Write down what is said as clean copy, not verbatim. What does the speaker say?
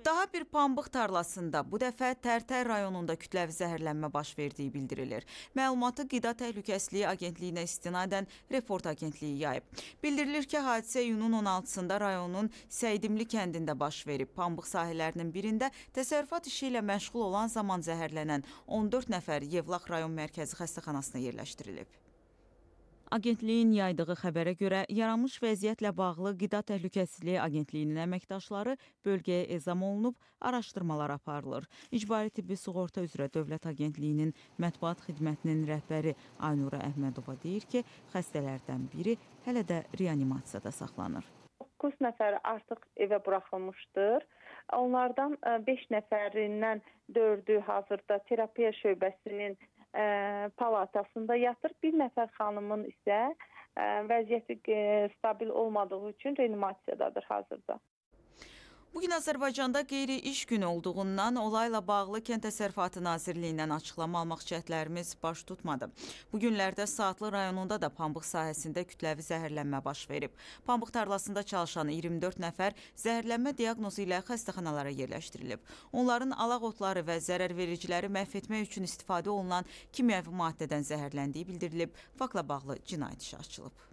Daha bir pambıq tarlasında bu dəfə Tərtər rayonunda kütləvi zəhərlənmə baş verdiyi bildirilir. Məlumatı Qida Təhlükəsizliyi Agentliyinə istinadən Report Agentliyi yayıb. Bildirilir ki, hadisə iyunun 16-sında rayonun Səydimli kəndində baş verib. Pambıq sahələrinin birində təsərrüfat işi ilə məşğul olan zaman zəhərlənən 14 nəfər Yevlax rayon mərkəzi xəstəxanasına yerləşdirilib. Agentliyin yaydığı xəbərə görə yaranmış vəziyyətlə bağlı Qida Təhlükəsizliyi Agentliyinin əməkdaşları bölgəyə ezam olunub, araşdırmalar aparılır. İcbari tibbi sığorta üzrə Dövlət Agentliyinin mətbuat xidmətinin rəhbəri Aynura Əhmədova deyir ki, xəstələrdən biri hələ də reanimasiyada saxlanır. 9 nəfər artıq evə buraxılmışdır. Onlardan 5 nəfərindən 4-ü hazırda terapiya şöbəsinin palatasında yatır. Bir nəfər xanımın isə vəziyyəti stabil olmadığı üçün reanimasiyadadır hazırda. Bugün Azərbaycanda qeyri-iş günü olduğundan olayla bağlı Kənd Təsərrüfatı Nazirliyindən açıqlama almaq cəhdlərimiz baş tutmadı. Bu günlərdə Saatlı rayonunda da pambıq sahəsində kütləvi zəhərlənmə baş verib. Pambıq tarlasında çalışan 24 nəfər zəhərlənmə diaqnozu ilə xəstəxanalara yerləşdirilib. Onların alaq otları və zərərvericiləri məhv etmək üçün istifadə olunan kimyəvi maddədən zəhərləndiyi bildirilib. Faktla bağlı cinayət işi açılıb.